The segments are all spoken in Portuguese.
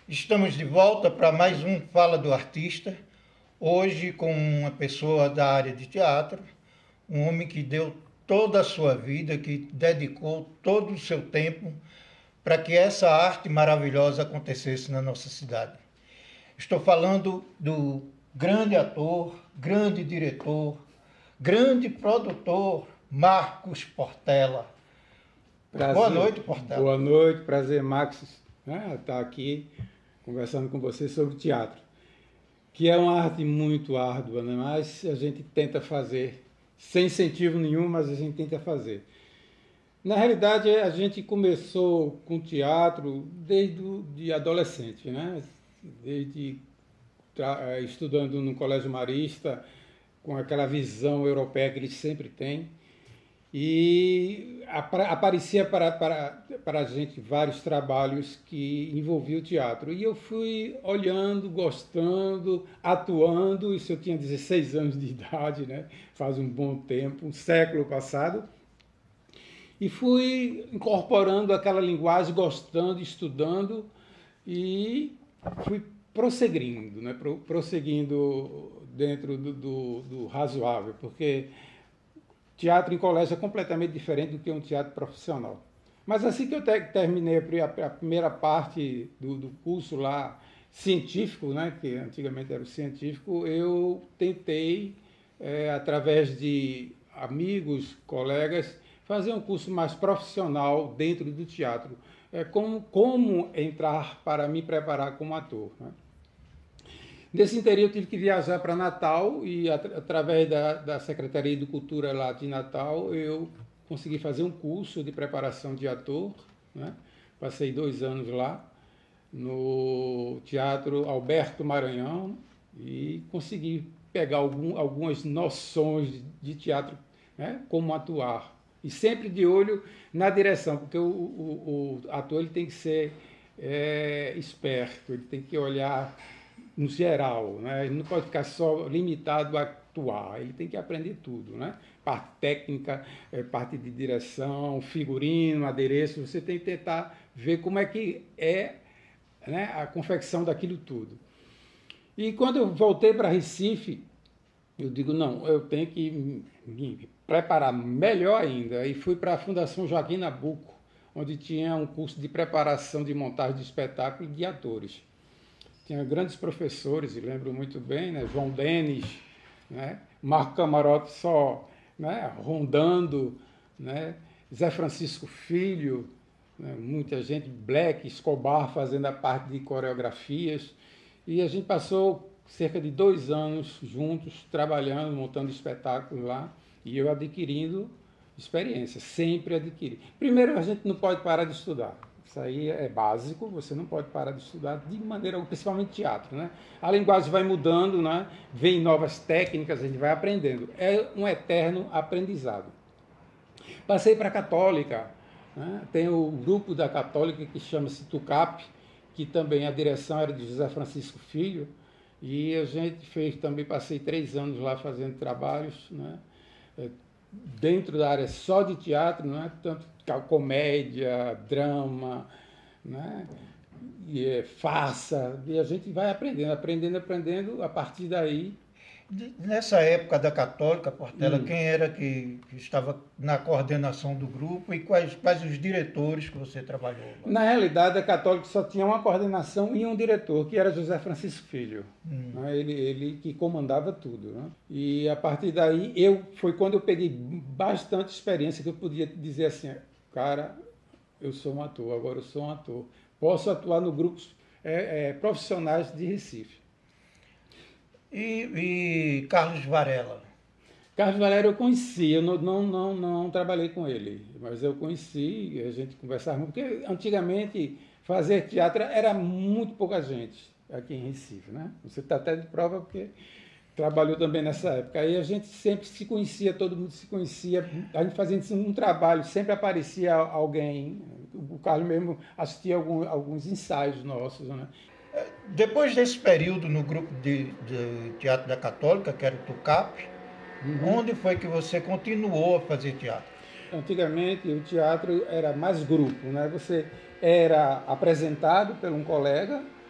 Estamos de volta para mais um Fala do Artista, hoje com uma pessoa da área de teatro, um homem que deu toda a sua vida, que dedicou todo o seu tempo para que essa arte maravilhosa acontecesse na nossa cidade. Estou falando do grande ator, grande diretor, grande produtor, Marcos Portela. Prazer. Boa noite, Portela. Boa noite, prazer, Max, estar aqui conversando com você sobre teatro, que é uma arte muito árdua, né? Mas a gente tenta fazer, sem incentivo nenhum, mas a gente tenta fazer. Na realidade, a gente começou com teatro desde adolescente, né? Desde estudando no Colégio Marista, com aquela visão europeia que eles sempre têm. E aparecia para a gente vários trabalhos que envolviam o teatro. E eu fui olhando, gostando, atuando, isso eu tinha 16 anos de idade, né? Faz um bom tempo, um século passado. E fui incorporando aquela linguagem, gostando, estudando, e fui prosseguindo, né? Prosseguindo dentro do razoável, porque teatro em colégio é completamente diferente do que um teatro profissional. Mas assim que eu terminei a primeira parte do curso lá, científico, né, que antigamente era o científico, eu tentei, através de amigos, colegas, fazer um curso mais profissional dentro do teatro. Como entrar para me preparar como ator, né? Nesse interior eu tive que viajar para Natal e através da Secretaria de Cultura lá de Natal eu consegui fazer um curso de preparação de ator, né? Passei 2 anos lá no Teatro Alberto Maranhão e consegui pegar algumas noções de teatro, né? Como atuar. E sempre de olho na direção, porque o ator ele tem que ser esperto, ele tem que olhar no geral, né? Ele não pode ficar só limitado a atuar, ele tem que aprender tudo, né? Parte técnica, parte de direção, figurino, adereço, você tem que tentar ver como é que é, né, a confecção daquilo tudo. E quando eu voltei para Recife, eu digo, não, eu tenho que me preparar melhor ainda, e fui para a Fundação Joaquim Nabuco, onde tinha um curso de preparação de montagem de espetáculo de atores. Tinha grandes professores, e lembro muito bem, né? João Denis, né? Marco Camarote só, né? Rondando, né? Zé Francisco Filho, né? Muita gente, Black, Escobar fazendo a parte de coreografias. E a gente passou cerca de 2 anos juntos, trabalhando, montando espetáculos lá, e eu adquirindo experiência, sempre adquiri. Primeiro, a gente não pode parar de estudar. Isso aí é básico, você não pode parar de estudar de maneira, principalmente teatro, né? A linguagem vai mudando, né? Vem novas técnicas, a gente vai aprendendo. É um eterno aprendizado. Passei para a Católica, né? Tem o grupo da Católica que chama-se TUCAP, que também a direção era de José Francisco Filho, e a gente fez também, passei 3 anos lá fazendo trabalhos, né? Dentro da área só de teatro, né? Tanto comédia, drama, né? E farsa, e a gente vai aprendendo, a partir daí. Nessa época da Católica, Portela, quem era que estava na coordenação do grupo e quais os diretores que você trabalhou lá? Na realidade, a Católica só tinha uma coordenação e um diretor, que era José Francisco Filho. Né? Ele que comandava tudo. Né? E a partir daí, foi quando eu peguei bastante experiência, que eu podia dizer assim, cara, eu sou um ator, agora eu sou um ator. Posso atuar no grupos profissionais de Recife. E Carlos Varela? Carlos Varela eu conheci, eu não trabalhei com ele, mas eu conheci, a gente conversava muito, porque antigamente fazer teatro era muito pouca gente aqui em Recife, né? Você está até de prova porque trabalhou também nessa época. Aí a gente sempre se conhecia, todo mundo se conhecia, a gente fazendo um trabalho, sempre aparecia alguém, o Carlos mesmo assistia alguns ensaios nossos, né? Depois desse período no grupo de teatro da Católica, que era o TUCAP, onde foi que você continuou a fazer teatro? Antigamente o teatro era mais grupo, né? Você era apresentado por um colega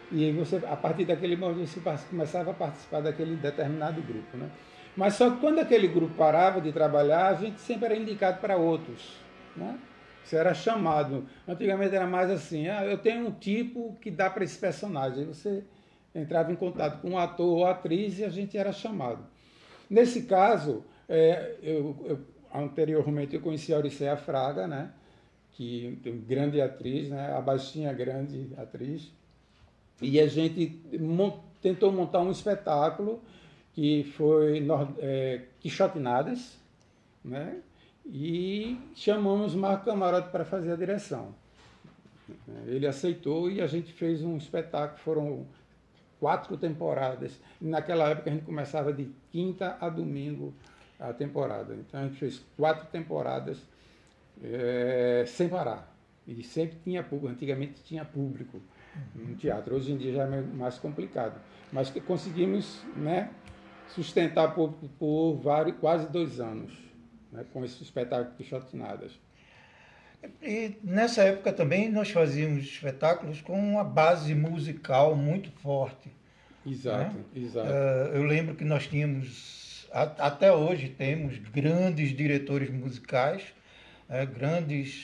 E você, a partir daquele momento, você começava a participar daquele determinado grupo, né? Mas só que quando aquele grupo parava de trabalhar, a gente sempre era indicado para outros, né? Você era chamado. Antigamente era mais assim, eu tenho um tipo que dá para esse personagem. Aí você entrava em contato com um ator ou atriz e a gente era chamado. Nesse caso, anteriormente eu conheci a Auriceia Fraga, né? Que é uma grande atriz, né? A baixinha grande atriz. E a gente tentou montar um espetáculo que foi Quixotinadas, né? E chamamos Marco Camarote para fazer a direção. Ele aceitou e a gente fez um espetáculo, foram 4 temporadas. Naquela época a gente começava de quinta a domingo a temporada. Então a gente fez 4 temporadas sem parar. E sempre tinha público, antigamente tinha público no teatro. Hoje em dia já é mais complicado. Mas que conseguimos, né, sustentar por quase 2 anos, né, com esse espetáculo Quixotinadas. E nessa época também nós fazíamos espetáculos com uma base musical muito forte. Exato, Né? exato. Eu lembro que nós tínhamos, até hoje temos grandes diretores musicais, grandes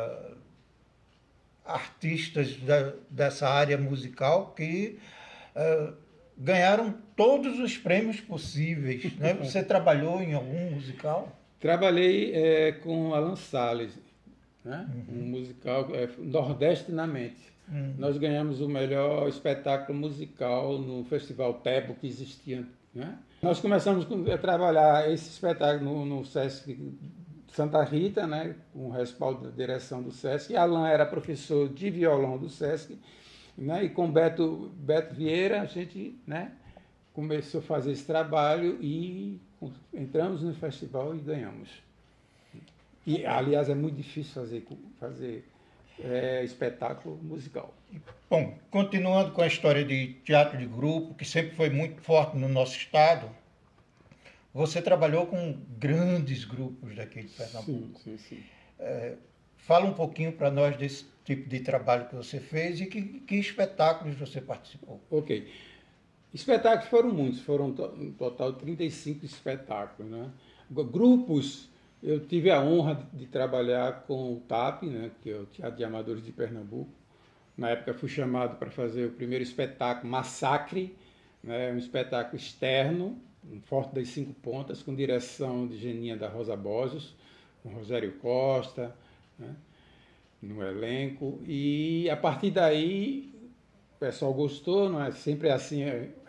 artistas dessa área musical que ganharam todos os prêmios possíveis. Né? Você trabalhou em algum musical? Trabalhei com Alan Salles, né? Um musical nordestinamente. Nós ganhamos o melhor espetáculo musical no Festival Tebo que existia, né? Nós começamos a trabalhar esse espetáculo no Sesc Santa Rita, né? Com o respaldo da direção do Sesc. E Alan era professor de violão do Sesc, né? E com Beto Vieira a gente, né, começou a fazer esse trabalho e entramos no festival e ganhamos. E, aliás, é muito difícil fazer espetáculo musical. Bom, continuando com a história de teatro de grupo, que sempre foi muito forte no nosso estado, você trabalhou com grandes grupos daqui de Pernambuco. Sim. Fala um pouquinho para nós desse tipo de trabalho que você fez e que espetáculos você participou. Ok. Espetáculos foram muitos, foram um total de 35 espetáculos, né? Grupos, eu tive a honra de trabalhar com o TAP, né, que é o Teatro de Amadores de Pernambuco. Na época fui chamado para fazer o primeiro espetáculo, Massacre, né, um espetáculo externo, um Forte das 5 Pontas, com direção de Geninha da Rosa Borges, com Rogério Costa, né, no elenco. E a partir daí o pessoal gostou, não é? Sempre assim,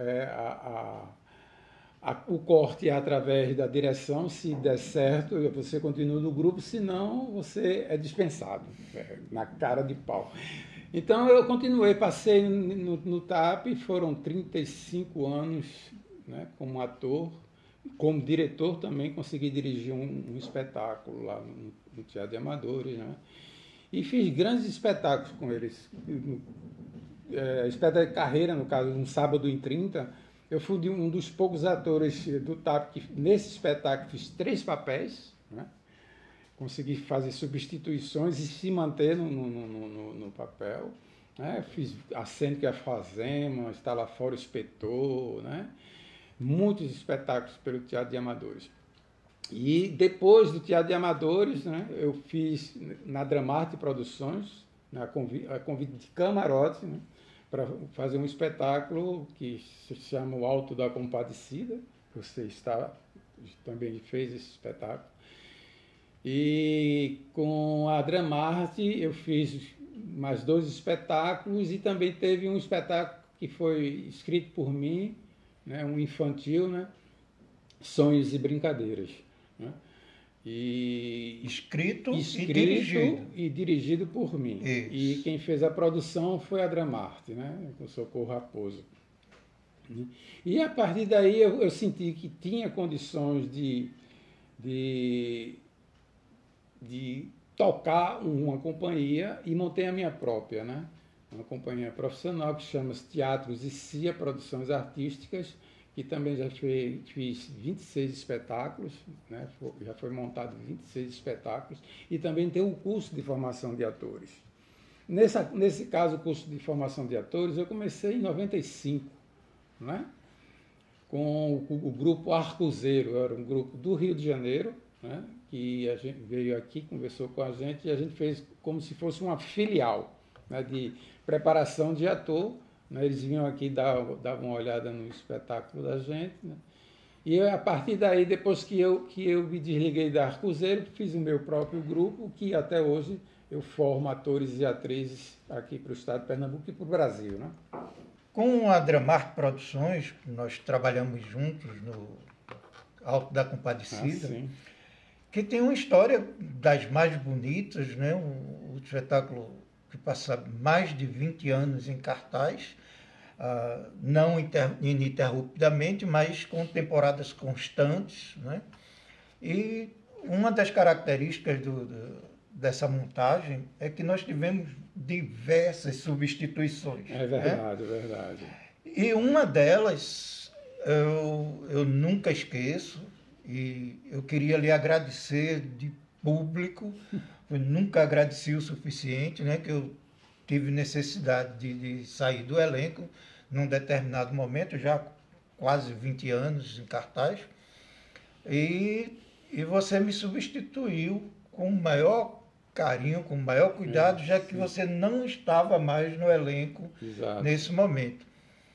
o corte é através da direção. Se der certo, você continua no grupo, senão você é dispensado, na cara de pau. Então eu continuei, passei no TAP, foram 35 anos, né, como ator, como diretor também, consegui dirigir um espetáculo lá no Teatro de Amadores, né? E fiz grandes espetáculos com eles. Espetáculo de carreira, no caso, um Sábado em 30, eu fui um dos poucos atores do TAP que nesse espetáculo fiz 3 papéis, né? Consegui fazer substituições e se manter no papel, né? Fiz A Cênica e a Fazema, Está Lá Fora o Inspetor, né? Muitos espetáculos pelo Teatro de Amadores. E depois do Teatro de Amadores, né, eu fiz na Dramarte Produções, a convite de Camarote, né, para fazer um espetáculo que se chama O Alto da Compadecida. Você também fez esse espetáculo. E com a Dramarte eu fiz mais 2 espetáculos e também teve um espetáculo que foi escrito por mim, né, um infantil, né, Sonhos e Brincadeiras. Né? Escrito e dirigido por mim. Isso. E quem fez a produção foi a Dramarte, né, com Socorro Raposo. E a partir daí eu senti que tinha condições de tocar uma companhia e montei a minha própria, né? Uma companhia profissional que chama-se Teatros e CIA Produções Artísticas, que também já fiz 26 espetáculos, né? Já foi montado 26 espetáculos, e também tem um curso de formação de atores. Nesse caso, o curso de formação de atores, eu comecei em 95, né? Com o grupo Arcozeiro, era um grupo do Rio de Janeiro, né? Que a gente veio aqui, conversou com a gente, e a gente fez como se fosse uma filial, né? De preparação de ator, né? Eles vinham aqui, davam uma olhada no espetáculo da gente, né? E eu, a partir daí, depois que eu me desliguei da Arcozeiro, fiz o meu próprio grupo, que até hoje eu formo atores e atrizes aqui para o estado de Pernambuco e para o Brasil, né? Com a Dramar Produções, nós trabalhamos juntos no Alto da Compadecida, que tem uma história das mais bonitas, né? O espetáculo que passa mais de 20 anos em cartaz, não ininterruptamente, mas com temporadas constantes, né? E uma das características dessa montagem é que nós tivemos diversas substituições. É verdade, né? É verdade. E uma delas eu nunca esqueço, e eu queria lhe agradecer de público, eu nunca agradeci o suficiente, né, que eu tive necessidade de sair do elenco num determinado momento, já quase 20 anos em cartaz, e você me substituiu com o maior carinho, com o maior cuidado, já que você não estava mais no elenco. Exato. Nesse momento.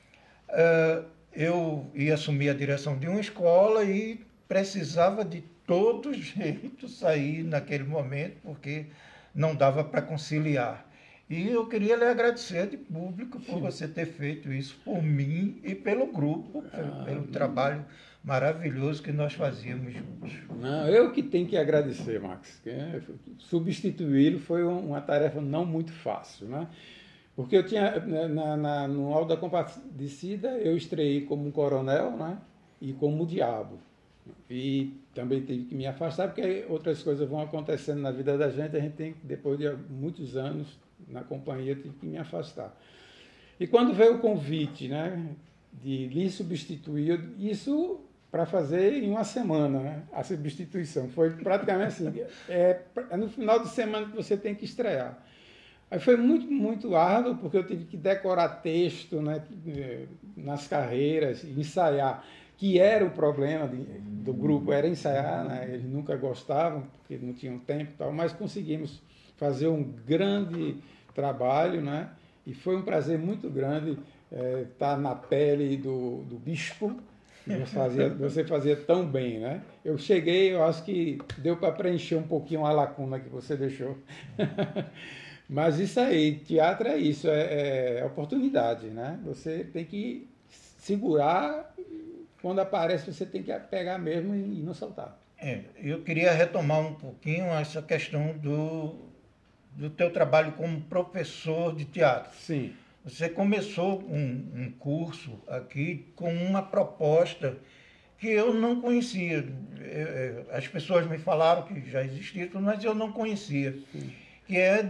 Eu ia assumir a direção de uma escola e precisava de todo jeito sair naquele momento, porque não dava para conciliar. E eu queria lhe agradecer de público por você ter feito isso por mim e pelo grupo, pelo trabalho maravilhoso que nós fazíamos juntos. Não, eu que tenho que agradecer, Max. Substituí-lo foi uma tarefa não muito fácil, né? Porque eu tinha, no Alto da Compadecida, eu estreiei como um coronel, né? E como o diabo. E também tive que me afastar, porque outras coisas vão acontecendo na vida da gente, a gente tem que, depois de muitos anos na companhia, tive que me afastar. E quando veio o convite, né, de lhe substituir, isso para fazer em uma semana, né, a substituição. Foi praticamente assim, no final de semana que você tem que estrear. Aí foi muito, muito árduo, porque eu tive que decorar texto, né, nas carreiras, ensaiar, que era o problema do grupo, era ensaiar, né, eles nunca gostavam, porque não tinham tempo e tal, mas conseguimos fazer um grande trabalho, né, e foi um prazer muito grande estar na pele do bispo, que você fazia tão bem, né? Eu cheguei, eu acho que deu para preencher um pouquinho a lacuna que você deixou. Mas isso aí, teatro é isso, é oportunidade, né? Você tem que segurar, quando aparece você tem que pegar mesmo e não soltar. Eu queria retomar um pouquinho essa questão do teu trabalho como professor de teatro. Sim. Você começou um curso aqui com uma proposta que eu não conhecia. As pessoas me falaram que já existia, mas eu não conhecia. Sim. Que é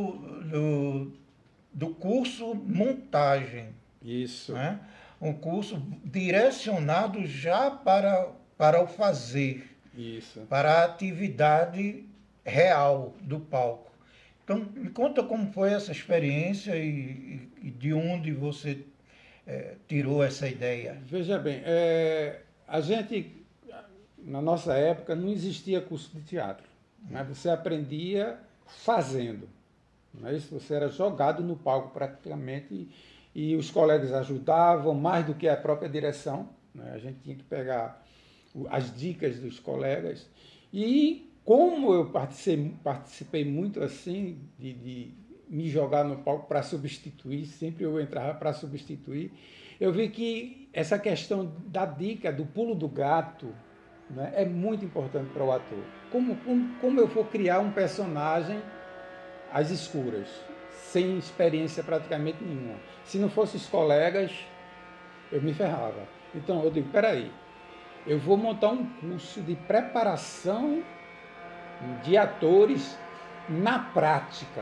do curso montagem. Isso. Né? Um curso direcionado já para o fazer. Isso. Para a atividade real do palco. Então, me conta como foi essa experiência e de onde você tirou essa ideia. Veja bem, a gente, na nossa época, não existia curso de teatro. Né? Você aprendia fazendo. Não é isso? Você era jogado no palco praticamente e os colegas ajudavam mais do que a própria direção. Né? A gente tinha que pegar as dicas dos colegas. E como eu participei muito assim, de me jogar no palco para substituir, sempre eu entrava para substituir, eu vi que essa questão da dica, do pulo do gato, né, é muito importante para o ator. Como eu vou criar um personagem às escuras, sem experiência praticamente nenhuma. Se não fossem os colegas, eu me ferrava. Então eu digo, peraí, eu vou montar um curso de preparação de atores na prática.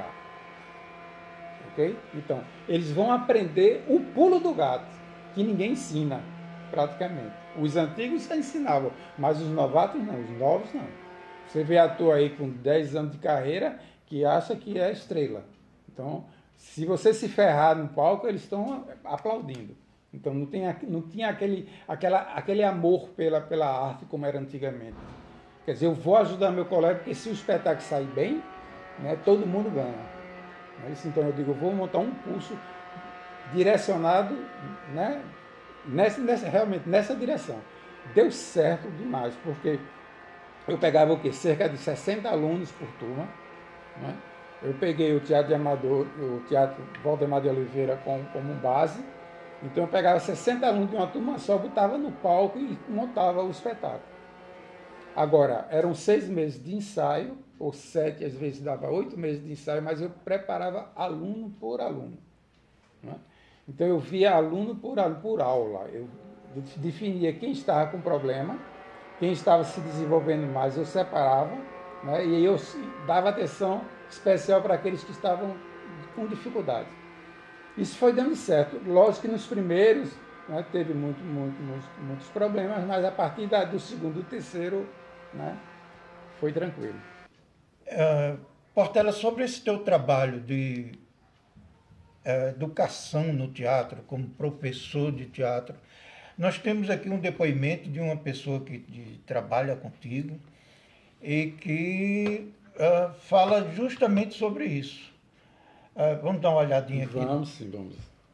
Ok? Então, eles vão aprender o pulo do gato, que ninguém ensina, praticamente. Os antigos já ensinavam, mas os novatos não, os novos não. Você vê ator aí com 10 anos de carreira que acha que é estrela. Então, Se você se ferrar no palco, eles estão aplaudindo. Então não tinha aquele amor pela arte como era antigamente. Quer dizer, eu vou ajudar meu colega, porque se o espetáculo sair bem, né, todo mundo ganha. Então eu digo, eu vou montar um curso direcionado, né, realmente nessa direção. Deu certo demais, porque eu pegava o quê? Cerca de 60 alunos por turma, né? Eu peguei o Teatro de Amador, o Teatro Valdemar de Oliveira como base. Então eu pegava 60 alunos de uma turma só, botava no palco e montava o espetáculo. Agora, eram 6 meses de ensaio, ou 7, às vezes dava 8 meses de ensaio, mas eu preparava aluno por aluno, né? Então eu via aluno por aula. Eu definia quem estava com problema, quem estava se desenvolvendo mais, eu separava, né? E eu dava atenção especial para aqueles que estavam com dificuldade. Isso foi dando certo. Lógico que nos primeiros, né, teve muitos problemas, mas a partir do segundo e terceiro, né, foi tranquilo. Portela, sobre esse teu trabalho de educação no teatro, como professor de teatro, nós temos aqui um depoimento de uma pessoa que trabalha contigo e que fala justamente sobre isso. Vamos dar uma olhadinha aqui. Vamos sim, vamos.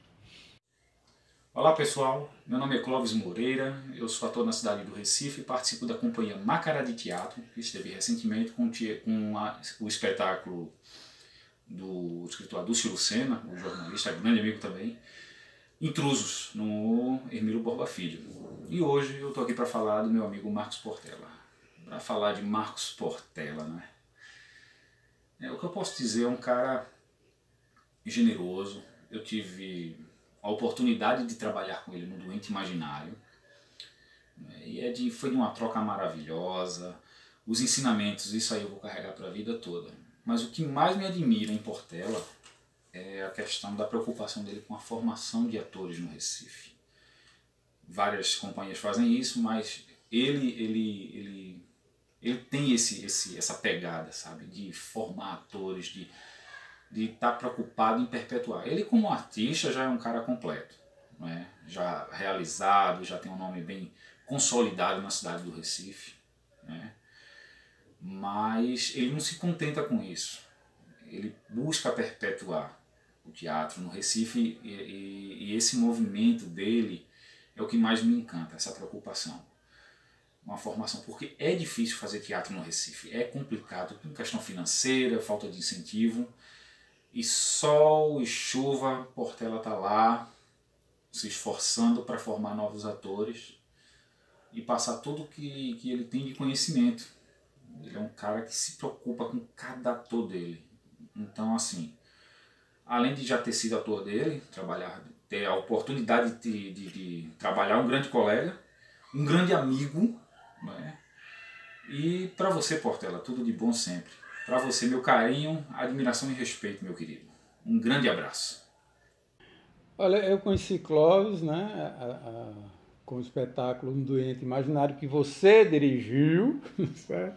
Olá pessoal, meu nome é Clóvis Moreira, eu sou ator na cidade do Recife e participo da companhia Macará de Teatro, que esteve recentemente com o espetáculo do escritor Adúcio Lucena, o jornalista, grande amigo também, Intrusos, no Hermílio Borba Filho. E hoje eu estou aqui para falar do meu amigo Marcos Portela. Para falar de Marcos Portela, né? O que eu posso dizer, é um cara generoso. Eu tive a oportunidade de trabalhar com ele no Doente Imaginário, e foi de uma troca maravilhosa. Os ensinamentos, isso aí eu vou carregar para a vida toda. Mas o que mais me admira em Portela é a questão da preocupação dele com a formação de atores no Recife. Várias companhias fazem isso, mas ele tem essa pegada, sabe, de formar atores, de estar preocupado em perpetuar. Ele, como artista, já é um cara completo, não é? Já realizado, já tem um nome bem consolidado na cidade do Recife, né? Mas ele não se contenta com isso. Ele busca perpetuar o teatro no Recife, e esse movimento dele é o que mais me encanta, essa preocupação. Uma formação, porque é difícil fazer teatro no Recife, é complicado, com questão financeira, falta de incentivo. E sol e chuva, Portela está lá, se esforçando para formar novos atores e passar tudo que ele tem de conhecimento. Ele é um cara que se preocupa com cada ator dele. Então, assim, além de já ter sido ator dele, ter a oportunidade de trabalhar um grande colega, um grande amigo, né? E para você, Portela, tudo de bom sempre. Para você, meu carinho, admiração e respeito, meu querido. Um grande abraço. Olha, eu conheci Clóvis, né, com o espetáculo Um Doente Imaginário, que você dirigiu, certo?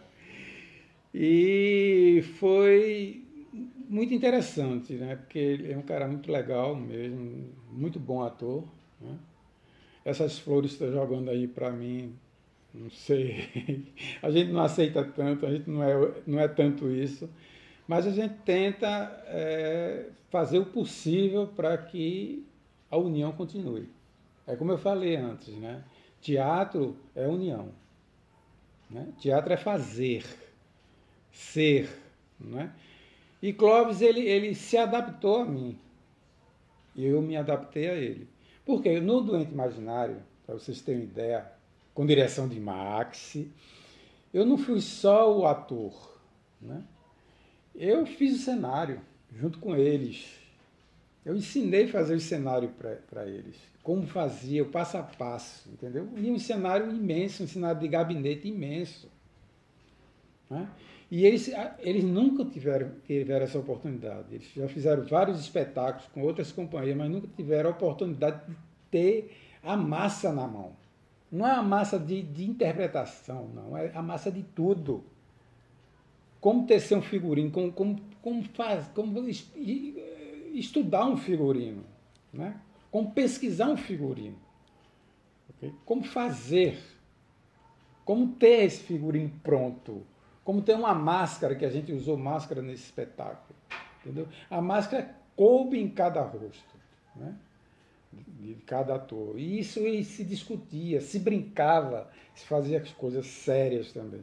E foi muito interessante, né, porque ele é um cara muito legal mesmo, muito bom ator, né? Essas flores que está jogando aí para mim, não sei, a gente não aceita tanto, a gente não é tanto isso, mas a gente tenta fazer o possível para que a união continue. É como eu falei antes, né? Teatro é união, né? Teatro é fazer, ser, né? E Clóvis, ele se adaptou a mim, e eu me adaptei a ele. Porque no Doente Imaginário, para vocês terem uma ideia, com direção de Max, eu não fui só o ator, né? Eu fiz o cenário junto com eles. Eu ensinei a fazer o cenário para eles, como fazia, o passo a passo, entendeu? E um cenário imenso, um cenário de gabinete imenso, né? E eles nunca tiveram essa oportunidade. Eles já fizeram vários espetáculos com outras companhias, mas nunca tiveram a oportunidade de ter a massa na mão. Não é a massa de interpretação, não. É a massa de tudo. Como tecer um figurino, como estudar um figurino, né? Como pesquisar um figurino, okay? Como fazer, como ter esse figurino pronto, como ter uma máscara, que a gente usou máscara nesse espetáculo, entendeu? A máscara coube em cada rosto, né? De cada ator. E isso se discutia, se brincava, se fazia as coisas sérias também.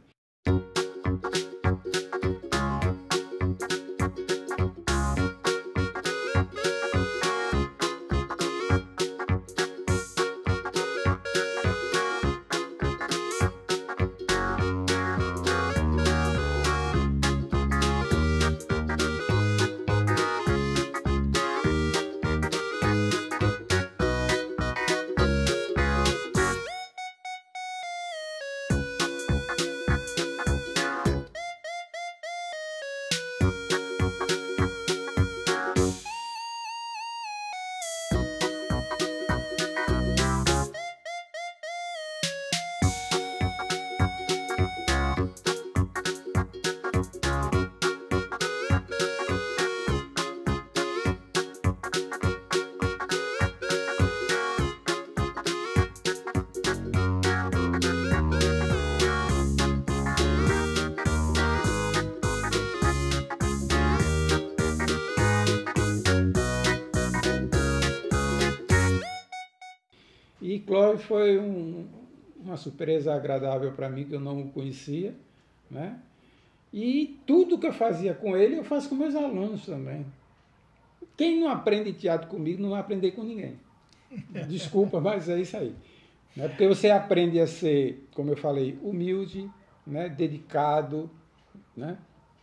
E Clóvis foi uma surpresa agradável para mim, que eu não o conhecia, né? E tudo que eu fazia com ele, eu faço com meus alunos também. Quem não aprende teatro comigo, não vai aprender com ninguém. Desculpa, mas é isso aí. Né? Porque você aprende a ser, como eu falei, humilde, né? Dedicado, né?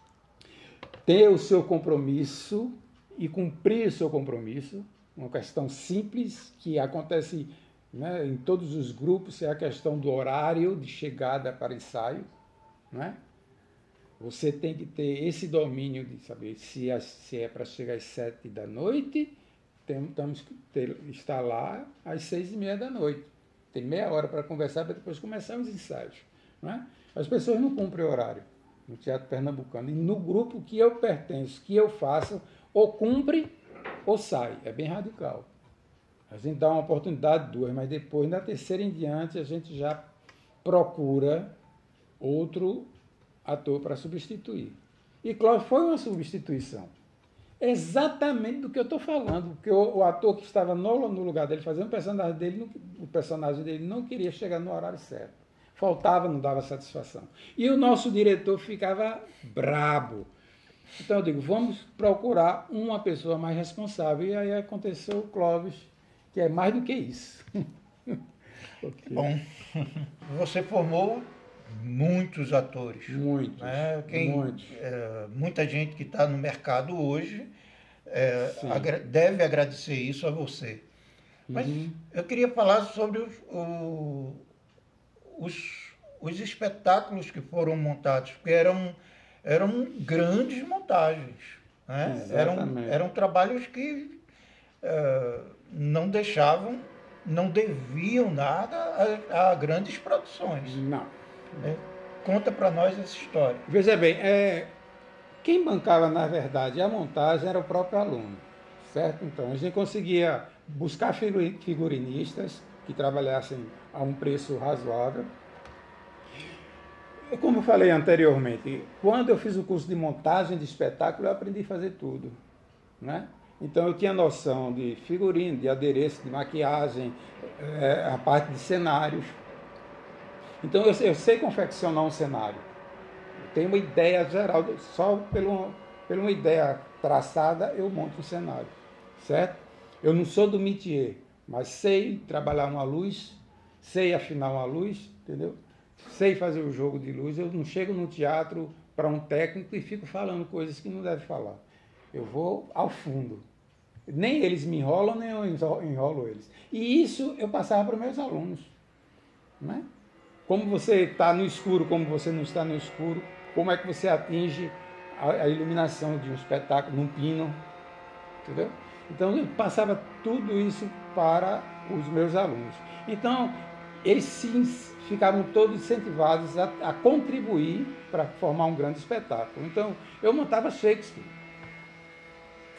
Ter o seu compromisso e cumprir o seu compromisso. Uma questão simples que acontece, né, em todos os grupos, é a questão do horário de chegada para ensaio, né? Você tem que ter esse domínio de saber se é para chegar às 7 da noite, temos que estar lá às 6:30 da noite. Tem meia hora para conversar para depois começar os ensaios, né? As pessoas não cumprem horário no teatro pernambucano. E no grupo que eu pertenço, que eu faço, ou cumpre ou sai. É bem radical. A gente dá uma oportunidade, 2, mas depois, na terceira em diante, a gente já procura outro ator para substituir. E Clóvis foi uma substituição. Exatamente do que eu estou falando, porque o ator que estava no lugar dele, fazendo o personagem dele não queria chegar no horário certo. Faltava, não dava satisfação. E o nosso diretor ficava brabo. Então eu digo, vamos procurar uma pessoa mais responsável. E aí aconteceu o Clóvis, que é mais do que isso. Okay. Bom, você formou muitos atores. Muitos. Né? Muitos. Muita gente que está no mercado hoje deve agradecer isso a você. Mas eu queria falar sobre os espetáculos que foram montados, porque eram grandes montagens. Né? Eram trabalhos que não deviam nada a grandes produções. Não. Conta para nós essa história. Veja bem, quem bancava, na verdade, a montagem era o próprio aluno, certo? Então, a gente conseguia buscar figurinistas que trabalhassem a um preço razoável. Como eu falei anteriormente, quando eu fiz o curso de montagem de espetáculo, eu aprendi a fazer tudo, né? Então, eu tinha noção de figurino, de adereço, de maquiagem, a parte de cenários. Então, eu sei confeccionar um cenário. Eu tenho uma ideia geral, só por uma ideia traçada, eu monto um cenário, certo? Eu não sou do métier, mas sei trabalhar uma luz, sei afinar uma luz, entendeu? Sei fazer o jogo de luz. Eu não chego no teatro para um técnico e fico falando coisas que não deve falar. Eu vou ao fundo. Nem eles me enrolam, nem eu enrolo eles. E isso eu passava para os meus alunos, né? Como você está no escuro, como você não está no escuro, como é que você atinge a iluminação de um espetáculo, num pino, entendeu? Então, eu passava tudo isso para os meus alunos. Então, eles sim ficavam todos incentivados a contribuir para formar um grande espetáculo. Então, eu montava Shakespeare.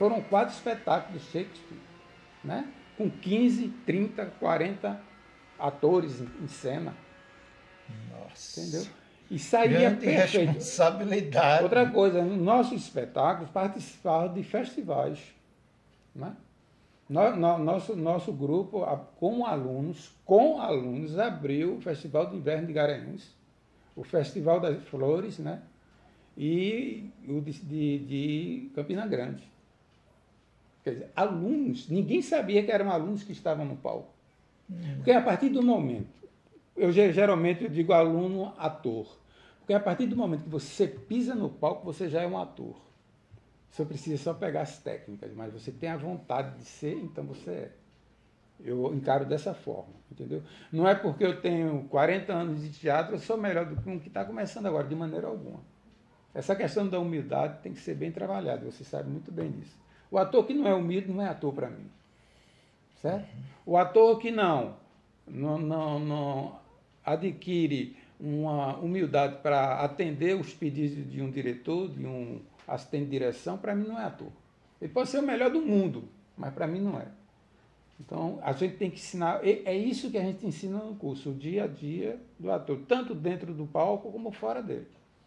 foram 4 espetáculos de Shakespeare, né? Com 15, 30, 40 atores em cena. Nossa. Entendeu? E saía Grande perfeito. responsabilidade. Outra coisa, nos nossos espetáculos participavam de festivais. Né? Nosso grupo, com alunos, abriu o Festival de Inverno de Garanhuns, o Festival das Flores, né? E o de Campina Grande. Quer dizer, alunos, ninguém sabia que eram alunos que estavam no palco. Porque a partir do momento, geralmente eu digo aluno-ator, porque a partir do momento que você pisa no palco, você já é um ator. Você precisa só pegar as técnicas, mas você tem a vontade de ser, então você é. Eu encaro dessa forma, entendeu? Não é porque eu tenho 40 anos de teatro, eu sou melhor do que um que está começando agora, de maneira alguma. Essa questão da humildade tem que ser bem trabalhada, você sabe muito bem disso. O ator que não é humilde não é ator para mim. Certo? O ator que não adquire uma humildade para atender os pedidos de um diretor, de um assistente de direção, para mim não é ator. Ele pode ser o melhor do mundo, mas para mim não é. Então, a gente tem que ensinar, é isso que a gente ensina no curso, o dia a dia do ator, tanto dentro do palco como fora dele.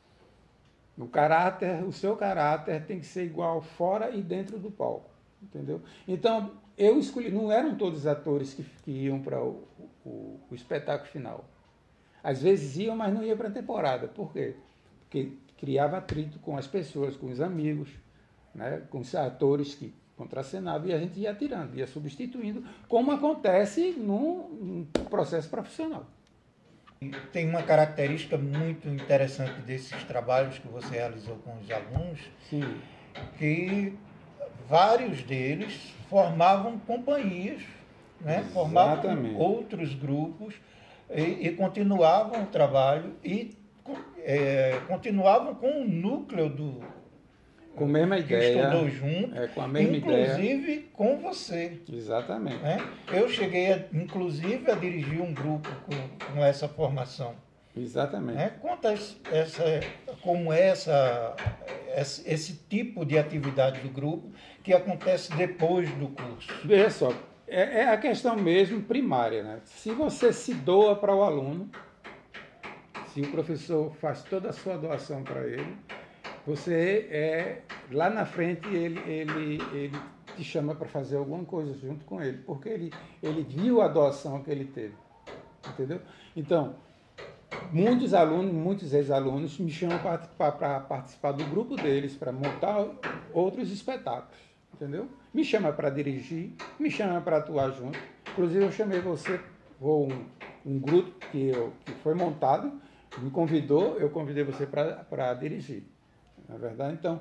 O seu caráter tem que ser igual fora e dentro do palco, entendeu? Então, eu escolhi, não eram todos os atores que iam para o espetáculo final. Às vezes iam, mas não iam para a temporada. Por quê? Porque criava atrito com as pessoas, com os amigos, né? Com os atores que contracenavam, e a gente ia tirando, ia substituindo, como acontece num processo profissional. Tem uma característica muito interessante desses trabalhos que você realizou com os alunos, Sim. Que vários deles formavam companhias, né? Formavam outros grupos e continuavam o trabalho e continuavam com o núcleo com a mesma que ideia, estudou junto, com a mesma inclusive ideia. com você. Exatamente. Né? Eu cheguei, inclusive, a dirigir um grupo com essa formação. Exatamente. Né? Conta como é esse tipo de atividade do grupo que acontece depois do curso. Veja só, é a questão mesmo primária. Né? Se você se doa para o aluno, se o professor faz toda a sua doação para ele, você lá na frente ele te chama para fazer alguma coisa junto com ele, porque ele viu a doação que ele teve, entendeu? Então, muitos alunos, muitos ex-alunos me chamam para participar do grupo deles, para montar outros espetáculos, entendeu? Me chama para dirigir, me chama para atuar junto. Inclusive eu chamei você, um grupo que foi montado, me convidou, eu convidei você para dirigir. Na verdade, então,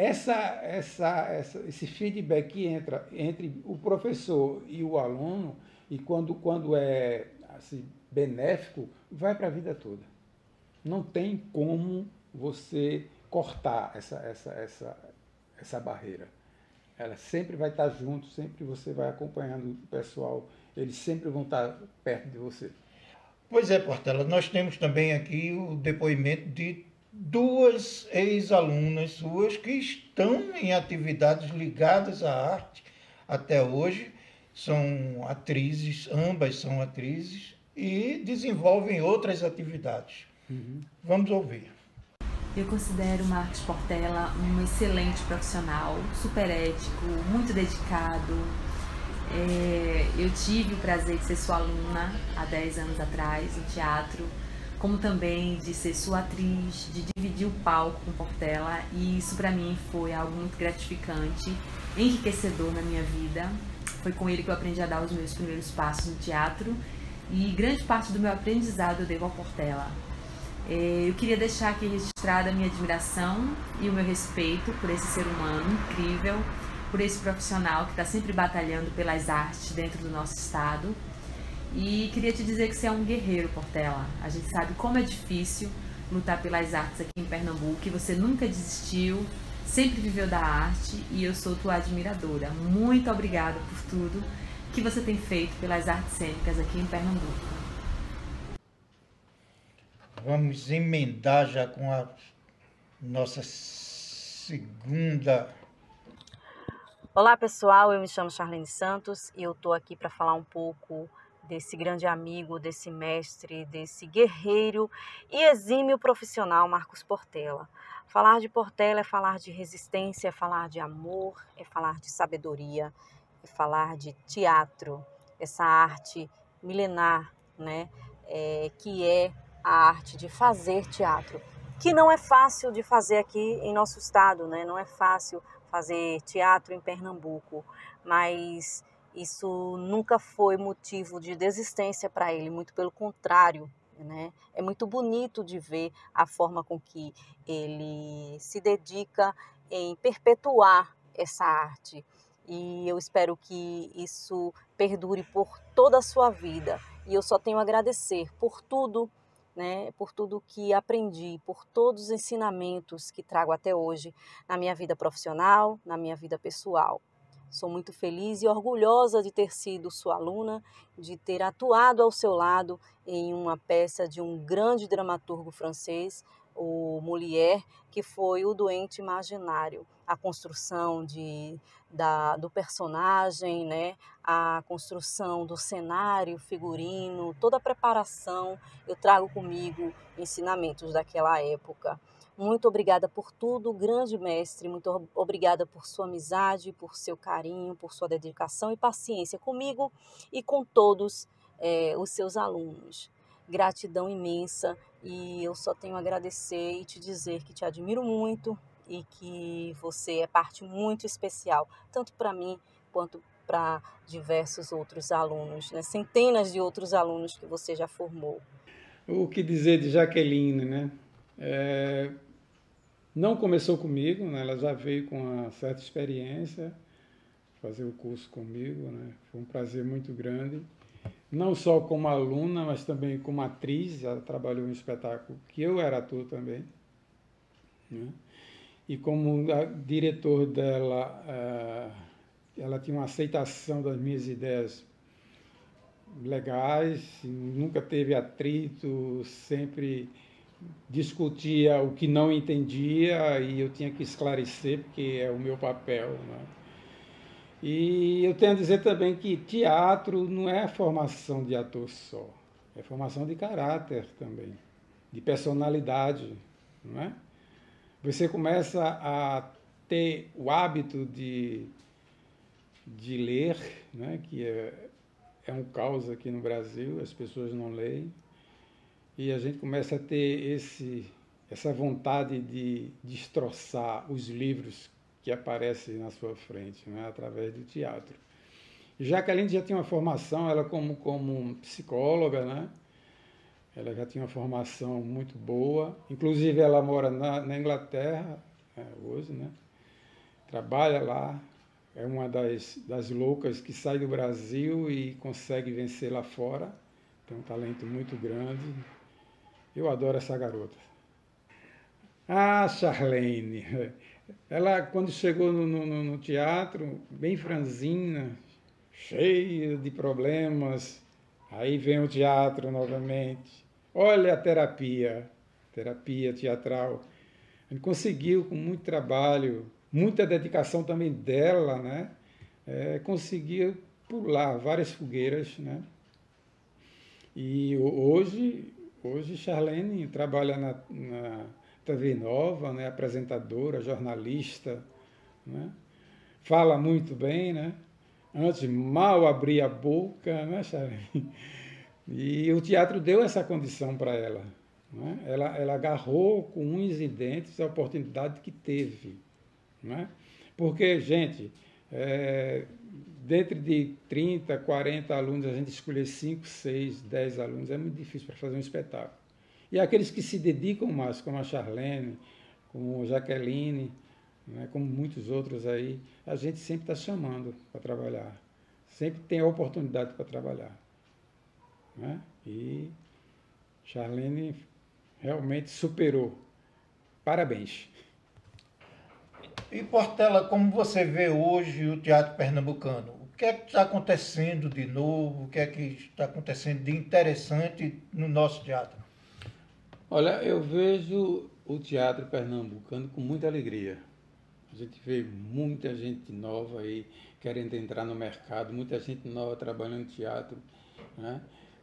esse feedback que entra entre o professor e o aluno, e quando é assim, benéfico, vai para a vida toda. Não tem como você cortar essa barreira. Ela sempre vai estar junto, sempre você vai acompanhando o pessoal, eles sempre vão estar perto de você. Pois é, Portela, nós temos também aqui o depoimento de 2 ex-alunas suas que estão em atividades ligadas à arte até hoje, são atrizes, ambas são atrizes, e desenvolvem outras atividades. Vamos ouvir. Eu considero Marcos Portela um excelente profissional, super ético, muito dedicado. Eu tive o prazer de ser sua aluna há 10 anos atrás, no teatro, como também de ser sua atriz, de dividir o palco com Portela, e isso para mim foi algo muito gratificante, enriquecedor na minha vida. Foi com ele que eu aprendi a dar os meus primeiros passos no teatro, e grande parte do meu aprendizado eu devo ao Portela. Eu queria deixar aqui registrada a minha admiração e o meu respeito por esse ser humano incrível, por esse profissional que está sempre batalhando pelas artes dentro do nosso estado. E queria te dizer que você é um guerreiro, Portela. A gente sabe como é difícil lutar pelas artes aqui em Pernambuco, e você nunca desistiu, sempre viveu da arte, e eu sou tua admiradora. Muito obrigada por tudo que você tem feito pelas artes cênicas aqui em Pernambuco. Vamos emendar já com a nossa segunda Olá pessoal, eu me chamo Charlene Santos e eu estou aqui para falar um pouco desse grande amigo, desse mestre, desse guerreiro e exímio profissional Marcos Portela. Falar de Portela é falar de resistência, é falar de amor, é falar de sabedoria, é falar de teatro, essa arte milenar, né? Que é a arte de fazer teatro, que não é fácil de fazer aqui em nosso estado, né? Não é fácil fazer teatro em Pernambuco, mas isso nunca foi motivo de desistência para ele, muito pelo contrário, né? É muito bonito de ver a forma com que ele se dedica em perpetuar essa arte. E eu espero que isso perdure por toda a sua vida. E eu só tenho a agradecer por tudo, né, por tudo que aprendi, por todos os ensinamentos que trago até hoje na minha vida profissional, na minha vida pessoal. Sou muito feliz e orgulhosa de ter sido sua aluna, de ter atuado ao seu lado em uma peça de um grande dramaturgo francês, o Molière, que foi O Doente Imaginário. A construção do personagem, né? A construção do cenário, figurino, toda a preparação, eu trago comigo ensinamentos daquela época. Muito obrigada por tudo, grande mestre, muito obrigada por sua amizade, por seu carinho, por sua dedicação e paciência comigo e com todos os seus alunos. Gratidão imensa e eu só tenho a agradecer e te dizer que te admiro muito e que você é parte muito especial, tanto para mim quanto para diversos outros alunos, né? Centenas de outros alunos que você já formou. O que dizer de Jaqueline, né? Não começou comigo, né? Ela já veio com uma certa experiência, fazer o curso comigo, né? Foi um prazer muito grande. Não só como aluna, mas também como atriz. Ela trabalhou em um espetáculo que eu era ator também, né? E como diretor dela, ela tinha uma aceitação das minhas ideias legais, nunca teve atrito, sempre discutia o que não entendia e eu tinha que esclarecer, porque é o meu papel, né? E eu tenho a dizer também que teatro não é a formação de ator só, é formação de caráter também, de personalidade, não é? Você começa a ter o hábito de ler, né? Que é um caos aqui no Brasil, as pessoas não leem, e a gente começa a ter essa vontade de destroçar os livros que aparecem na sua frente, né? Através do teatro. E Jaqueline já tinha uma formação, ela como psicóloga, né? Ela já tinha uma formação muito boa, inclusive ela mora na Inglaterra, hoje, né? Trabalha lá, é uma das loucas que sai do Brasil e consegue vencer lá fora, tem um talento muito grande. Eu adoro essa garota. Ah, Charlene, ela quando chegou no teatro, bem franzina, cheia de problemas, aí vem o teatro novamente. Olha a terapia teatral. A gente conseguiu, com muito trabalho, muita dedicação também dela, né? Conseguiu pular várias fogueiras, né? E hoje Charlene trabalha na TV Nova, né? Apresentadora, jornalista, né? Fala muito bem, né? Antes mal abria a boca, né, Charlene? E o teatro deu essa condição para ela, né? Ela agarrou com unhas e dentes a oportunidade que teve, né? Porque, gente, dentro de 30, 40 alunos, a gente escolher 5, 6, 10 alunos é muito difícil para fazer um espetáculo. E aqueles que se dedicam mais, como a Charlene, como a Jaqueline, né, como muitos outros aí, a gente sempre está chamando para trabalhar. Sempre tem a oportunidade para trabalhar, né? E Charlene realmente superou. Parabéns. E Portela, como você vê hoje o teatro pernambucano? O que é que está acontecendo de novo? O que é que está acontecendo de interessante no nosso teatro? Olha, eu vejo o teatro pernambucano com muita alegria. A gente vê muita gente nova aí querendo entrar no mercado, muita gente nova trabalhando em teatro, né?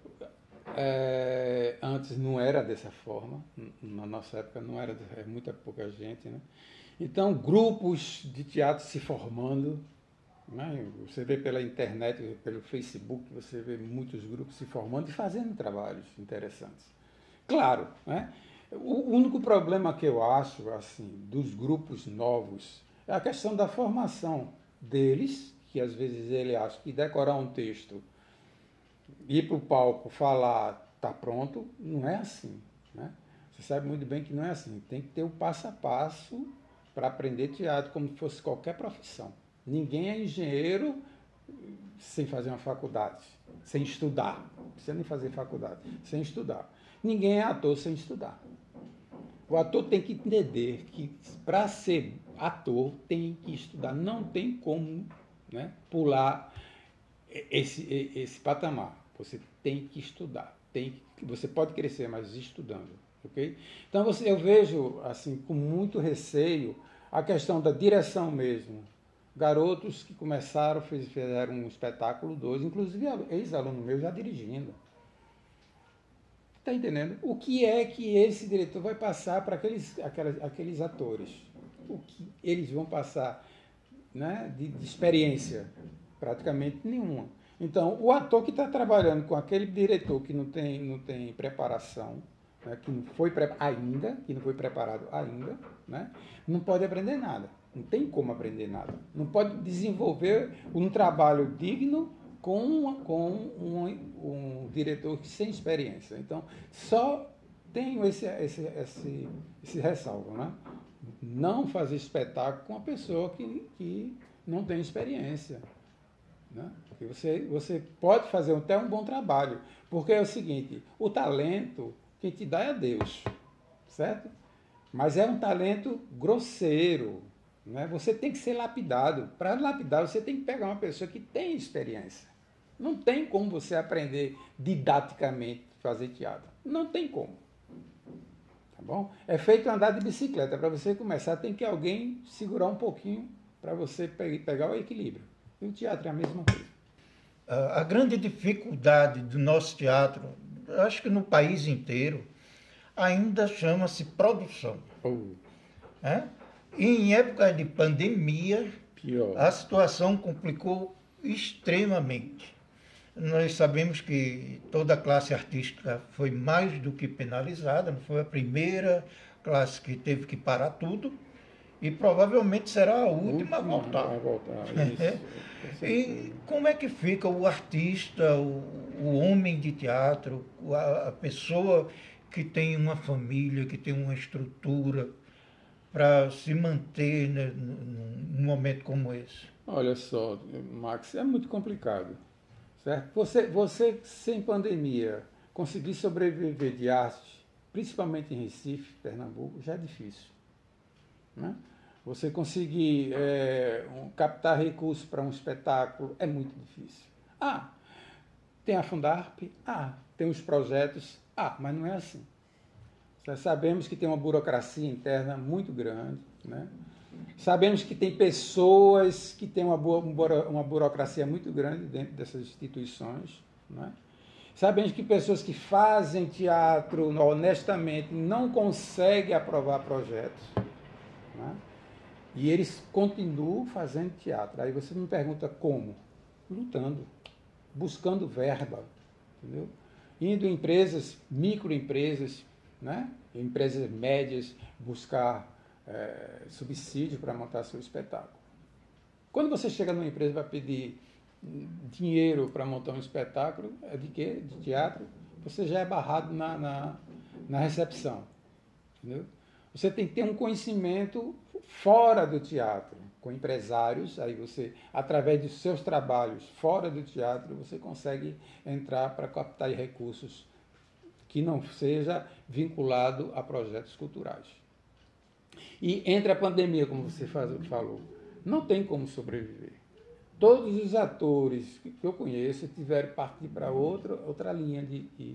Antes não era dessa forma, na nossa época não era, muita pouca gente, né? Então, grupos de teatro se formando, né? Você vê pela internet, pelo Facebook, você vê muitos grupos se formando e fazendo trabalhos interessantes. Claro, né? O único problema que eu acho assim, dos grupos novos é a questão da formação deles, que às vezes ele acha que decorar um texto, ir para o palco, falar, está pronto, não é assim, né? Você sabe muito bem que não é assim. Tem que ter o passo a passo para aprender teatro, como se fosse qualquer profissão. Ninguém é engenheiro sem fazer uma faculdade, sem estudar. Não precisa nem fazer faculdade, sem estudar. Ninguém é ator sem estudar. O ator tem que entender que para ser ator tem que estudar. Não tem como, né, pular esse patamar. Você tem que estudar. Você pode crescer, mas estudando. Okay? Então eu vejo assim, com muito receio a questão da direção mesmo. Garotos que começaram, fizeram um espetáculo 2, inclusive ex-aluno meu já dirigindo. Está entendendo? O que é que esse diretor vai passar para aqueles atores? O que eles vão passar, né, de experiência? Praticamente nenhuma. Então, o ator que está trabalhando com aquele diretor que não tem preparação, né, que não foi preparado ainda, né, não pode aprender nada. Não tem como aprender nada. Não pode desenvolver um trabalho digno com um diretor sem experiência. Então, só tenho esse ressalvo, né? Não fazer espetáculo com uma pessoa que não tem experiência, né? Porque você pode fazer até um bom trabalho, porque é o seguinte, o talento, quem te dá é Deus, certo? Mas é um talento grosseiro, né? Você tem que ser lapidado. Para lapidar, você tem que pegar uma pessoa que tem experiência. Não tem como você aprender didaticamente a fazer teatro. Não tem como. Tá bom? É feito andar de bicicleta. Para você começar, tem que alguém segurar um pouquinho para você pegar o equilíbrio. E o teatro é a mesma coisa. A grande dificuldade do nosso teatro, acho que no país inteiro, ainda chama-se produção. E em época de pandemia, pior. A situação complicou extremamente. Nós sabemos que toda a classe artística foi mais do que penalizada, não foi a primeira classe que teve que parar tudo e provavelmente será a última a voltar. E como é que fica o artista, o homem de teatro, a pessoa que tem uma família, que tem uma estrutura para se manter, né, num momento como esse? Olha só, Max, é muito complicado. Certo? Você, sem pandemia, conseguir sobreviver de arte, principalmente em Recife, Pernambuco, já é difícil. Né? Você conseguir captar recursos para um espetáculo é muito difícil. Tem a Fundarp, tem os projetos, mas não é assim. Nós sabemos que tem uma burocracia interna muito grande, né? Sabemos que tem pessoas que têm uma burocracia muito grande dentro dessas instituições, né? Sabemos que pessoas que fazem teatro honestamente não conseguem aprovar projetos, né? E eles continuam fazendo teatro. Aí você me pergunta como? Lutando, buscando verba, entendeu? Indo em empresas, microempresas, né? Empresas médias, buscar subsídio para montar seu espetáculo. Quando você chega numa empresa e vai pedir dinheiro para montar um espetáculo, de quê? De teatro, você já é barrado na recepção. Entendeu? Você tem que ter um conhecimento fora do teatro, com empresários, aí você, através dos seus trabalhos fora do teatro, você consegue entrar para captar recursos que não seja vinculado a projetos culturais. E entre a pandemia, como você falou, não tem como sobreviver. Todos os atores que eu conheço tiveram que partir para outra linha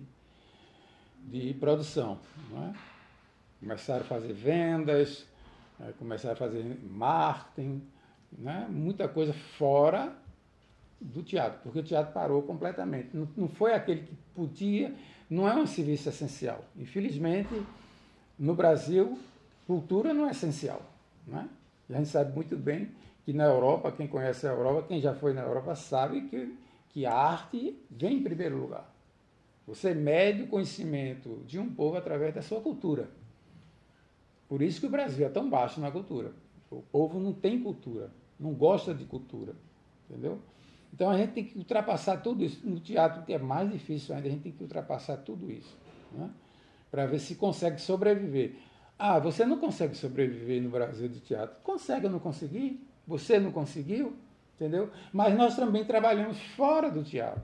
de produção. Não é? Começaram a fazer vendas, começar a fazer marketing, né? Muita coisa fora do teatro, porque o teatro parou completamente. Não foi aquele que podia, não é um serviço essencial. Infelizmente, no Brasil, cultura não é essencial, né? E a gente sabe muito bem que na Europa, quem conhece a Europa, quem já foi na Europa, sabe que a arte vem em primeiro lugar. Você mede o conhecimento de um povo através da sua cultura. Por isso que o Brasil é tão baixo na cultura. O povo não tem cultura, não gosta de cultura, entendeu? Então a gente tem que ultrapassar tudo isso. No teatro, que é mais difícil ainda, a gente tem que ultrapassar tudo isso, né? Para ver se consegue sobreviver. Ah, você não consegue sobreviver no Brasil de teatro. Consegue, eu não consegui? Você não conseguiu? Entendeu? Mas nós também trabalhamos fora do teatro.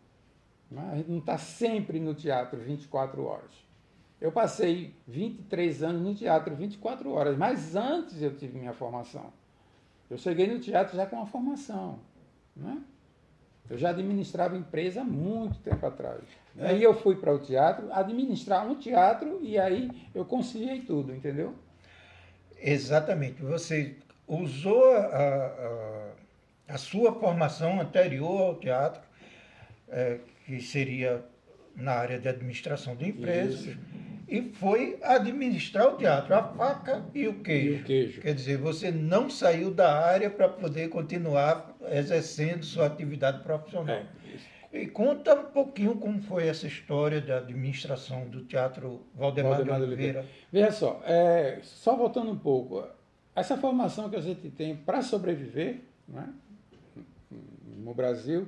A gente não está sempre no teatro 24 horas. Eu passei 23 anos no teatro 24 horas, mas antes eu tive minha formação. Eu cheguei no teatro já com uma formação, né? Eu já administrava empresa há muito tempo atrás. Aí eu fui para o teatro, administrar um teatro, e aí eu conciliei tudo, entendeu? Exatamente. Você usou a sua formação anterior ao teatro, que seria na área de administração de empresas, isso, e foi administrar o teatro, a faca e o queijo. Quer dizer, você não saiu da área para poder continuar exercendo sua atividade profissional. E conta um pouquinho como foi essa história da administração do Teatro Valdemar de Oliveira. Veja só voltando um pouco, essa formação que a gente tem para sobreviver, né, no Brasil,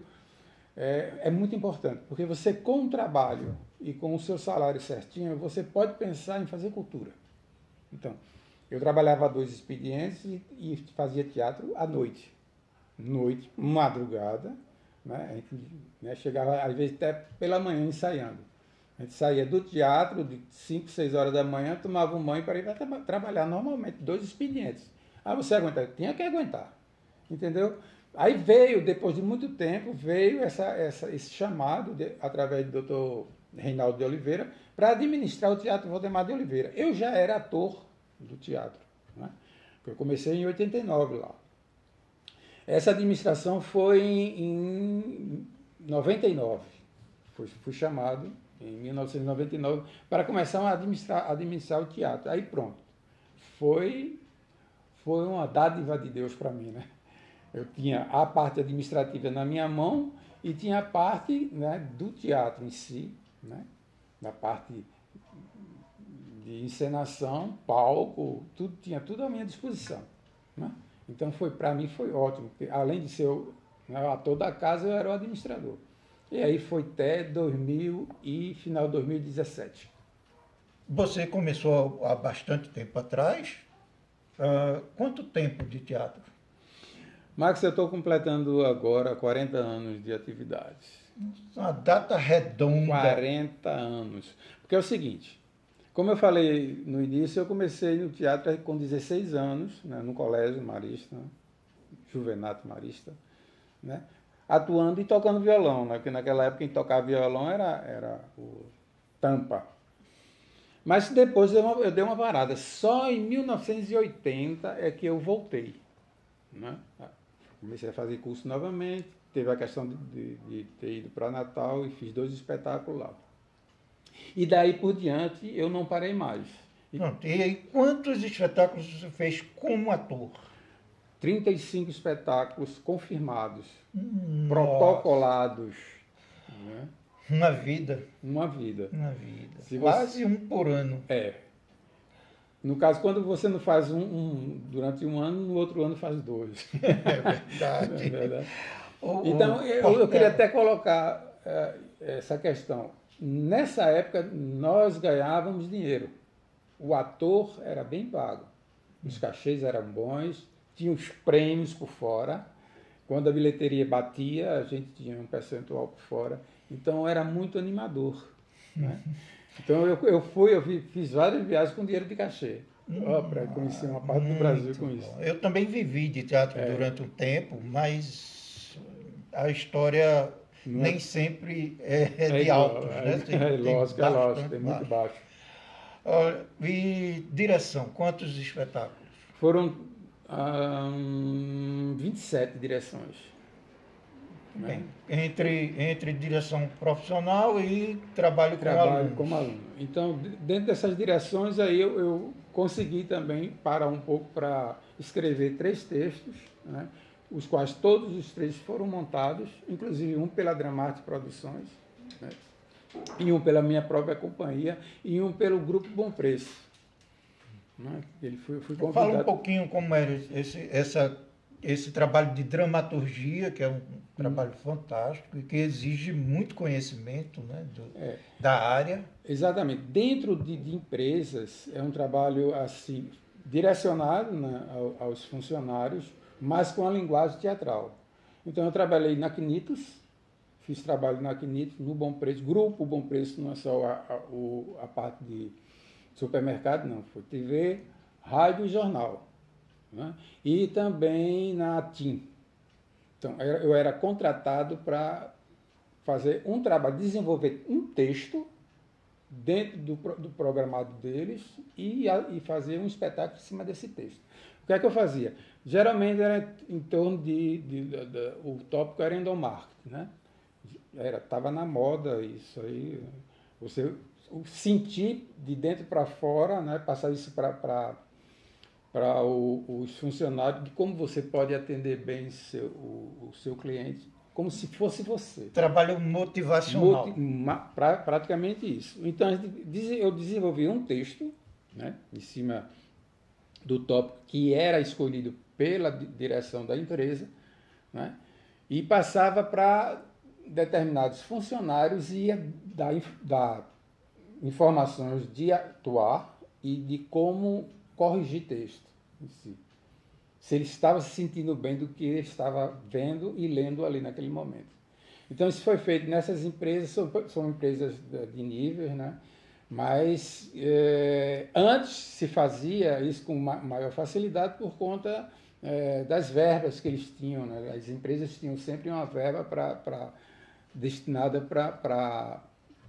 é muito importante, porque você, com o trabalho e com o seu salário certinho, você pode pensar em fazer cultura. Então, eu trabalhava 2 expedientes e fazia teatro à noite, madrugada, né? A gente, né, chegava, às vezes, até pela manhã ensaiando. A gente saía do teatro de 5, 6 horas da manhã, tomava um banho para ir para trabalhar normalmente, 2 expedientes. Ah, você aguenta? Tinha que aguentar, entendeu? Aí veio, depois de muito tempo, veio esse chamado, através do Dr. Reinaldo de Oliveira, para administrar o Teatro Valdemar de Oliveira. Eu já era ator do teatro, né? Eu comecei em 89 lá. Essa administração foi em 99. Fui chamado em 1999 para começar a administrar o teatro. Aí pronto. Foi uma dádiva de Deus para mim, né? Eu tinha a parte administrativa na minha mão e tinha a parte, né, do teatro em si, né? Na parte de encenação, palco, tinha tudo à minha disposição, né? Então, para mim foi ótimo. Além de ser o ator da casa, eu era o administrador. E aí foi até final de 2017. Você começou há bastante tempo atrás. Quanto tempo de teatro? Max, eu estou completando agora 40 anos de atividades. Uma data redonda. 40 anos. Porque é o seguinte, como eu falei no início, eu comecei no teatro com 16 anos, né, no Colégio Marista, Juvenato Marista, né, atuando e tocando violão, né, porque naquela época quem tocava violão era o Tampa. Mas depois eu dei uma parada. Só em 1980 é que eu voltei, né? Comecei a fazer curso novamente, teve a questão de ter ido para Natal e fiz 2 espetáculos lá. E daí por diante eu não parei mais. E aí, quantos espetáculos você fez como ator? 35 espetáculos confirmados, protocolados. Né? Uma vida. Uma vida. Quase um por ano. No caso, quando você não faz durante um ano, no outro ano faz 2. É verdade. Então, eu queria até colocar essa questão. Nessa época, nós ganhávamos dinheiro. O ator era bem pago. Os cachês eram bons, tinha os prêmios por fora. Quando a bilheteria batia, a gente tinha um percentual por fora. Então, era muito animador, né? Então, eu fiz várias viagens com dinheiro de cachê, para conhecer uma parte do Brasil com isso. Eu também vivi de teatro durante um tempo, mas a história nem sempre é de altos, né? Lógico, tem muito baixo. E direção, quantos espetáculos? Foram 27 direções. Bem, entre direção profissional e trabalho como aluno. Então, dentro dessas direções, aí eu consegui também parar um pouco para escrever 3 textos, né, os quais todos os 3 foram montados, inclusive um pela Dramarte Produções, né, e um pela minha própria companhia, e um pelo Grupo Bom Preço. Né? Ele fui convidado. Fala um pouquinho como era esse trabalho de dramaturgia, que é um trabalho fantástico e que exige muito conhecimento, né, da área. Exatamente. Dentro de empresas, é um trabalho assim direcionado, né, aos funcionários, mas com a linguagem teatral. Então, eu trabalhei na Quinitos, fiz trabalho na Quinitos, no Bom Preço, Grupo Bom Preço, não é só a parte de supermercado, não, foi TV, rádio e jornal. Né? E também na TIM. Então, eu era contratado para fazer um trabalho, desenvolver um texto dentro do programado deles e fazer um espetáculo em cima desse texto. O que é que eu fazia? Geralmente era em torno o tópico era endomarketing, né? Estava na moda isso aí, você sentir de dentro para fora, né? Passar isso para os funcionários, de como você pode atender bem o seu cliente, como se fosse você. Trabalho motivacional. Praticamente isso. Então, eu desenvolvi um texto, né, em cima do tópico que era escolhido pela direção da empresa, né, e passava para determinados funcionários e ia dar informações de atuar e de como corrigir texto em si. Se ele estava se sentindo bem do que ele estava vendo e lendo ali naquele momento. Então, isso foi feito nessas empresas, são empresas de níveis, né? Mas antes se fazia isso com maior facilidade por conta das verbas que eles tinham, né? As empresas tinham sempre uma verba destinada para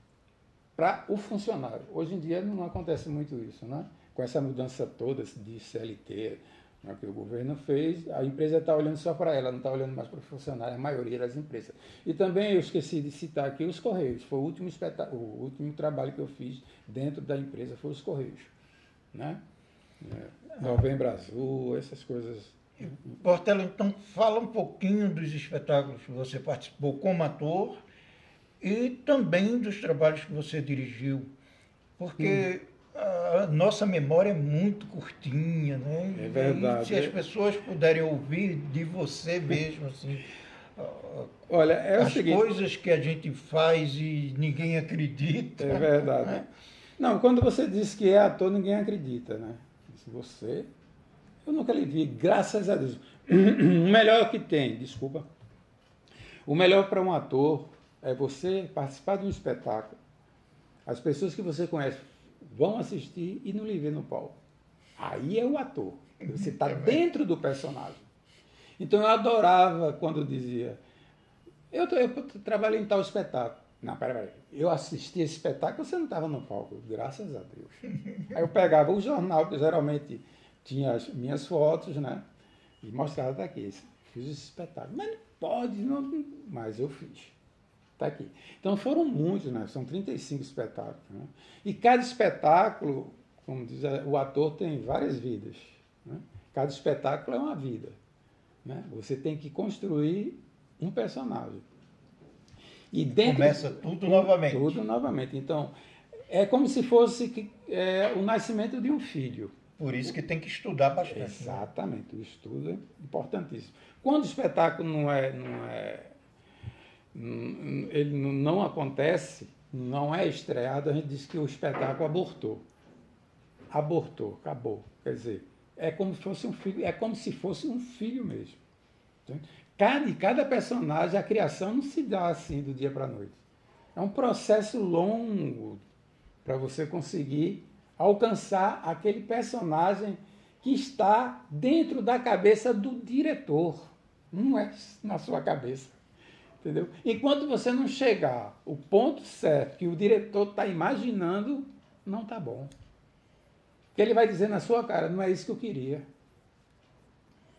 o funcionário. Hoje em dia não acontece muito isso, né? Com essa mudança toda de CLT, né, que o governo fez, a empresa está olhando só para ela, não está olhando mais para o funcionário, a maioria das empresas. E também eu esqueci de citar aqui os Correios, foi o último trabalho que eu fiz dentro da empresa, foi os Correios. Né? Novembro Azul, essas coisas. Portela, então fala um pouquinho dos espetáculos que você participou como ator e também dos trabalhos que você dirigiu, porque a nossa memória é muito curtinha, né? É verdade. E se as pessoas puderem ouvir de você mesmo, assim, olha, as coisas que a gente faz e ninguém acredita. É verdade. Né? Não, quando você diz que é ator, ninguém acredita, né? Se eu nunca lhe vi, graças a Deus. O melhor que tem, desculpa, o melhor para um ator é você participar de um espetáculo. As pessoas que você conhece vão assistir e não lhe ver no palco. Aí é o ator. Você está dentro do personagem. Então eu adorava quando dizia, eu trabalhei em tal espetáculo. Não, peraí. Eu assisti esse espetáculo, você não estava no palco. Graças a Deus. Aí eu pegava o jornal, que geralmente tinha as minhas fotos, né? E mostrava daqui. Fiz esse espetáculo. Mas não pode, não, mas eu fiz. Está aqui. Então foram muitos, né? São 35 espetáculos. Né? E cada espetáculo, como diz, o ator tem várias vidas. Né? Cada espetáculo é uma vida. Né? Você tem que construir um personagem. E começa tudo novamente. Tudo novamente. Então, é como se fosse o nascimento de um filho. Por isso que tem que estudar bastante. Exatamente. O estudo é importantíssimo. Quando o espetáculo ele não acontece, não é estreado, a gente diz que o espetáculo abortou. Abortou, acabou. Quer dizer, é como se fosse um filho, é como se fosse um filho mesmo. Cada personagem, a criação não se dá assim do dia para a noite. É um processo longo para você conseguir alcançar aquele personagem que está dentro da cabeça do diretor, não é na sua cabeça. Entendeu? Enquanto você não chegar o ponto certo que o diretor está imaginando, não está bom. Porque ele vai dizer na sua cara, não é isso que eu queria.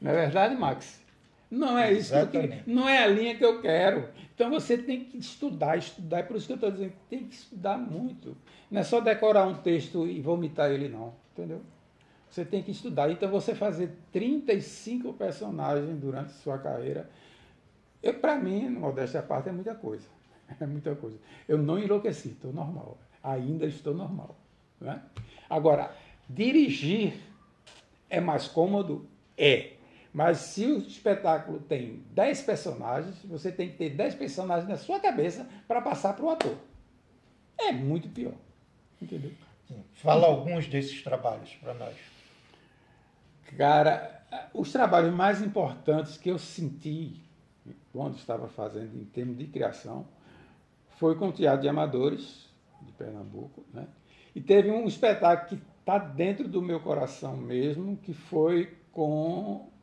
Não é verdade, Max? Não é isso que eu queria, não é a linha que eu quero. Então você tem que estudar, é por isso que eu estou dizendo que tem que estudar muito. Não é só decorar um texto e vomitar ele, não, entendeu? Você tem que estudar. Então você fazer 35 personagens durante sua carreira, para mim, modéstia à parte, é muita coisa. É muita coisa. Eu não enlouqueci, estou normal. Ainda estou normal. Né? Agora, dirigir é mais cômodo? É. Mas se o espetáculo tem 10 personagens, você tem que ter 10 personagens na sua cabeça para passar para o ator. É muito pior. Entendeu? Fala alguns desses trabalhos para nós. Cara, os trabalhos mais importantes que eu senti quando estava fazendo em termos de criação foi com o Teatro de Amadores, de Pernambuco, né? E teve um espetáculo que está dentro do meu coração mesmo, que foi com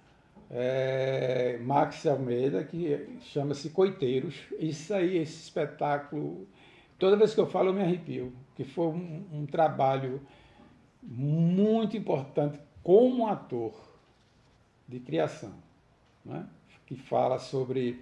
Max Almeida, que chama-se Coiteiros. Isso aí, esse espetáculo, toda vez que eu falo eu me arrepio, que foi um trabalho muito importante como ator de criação, né? Que fala sobre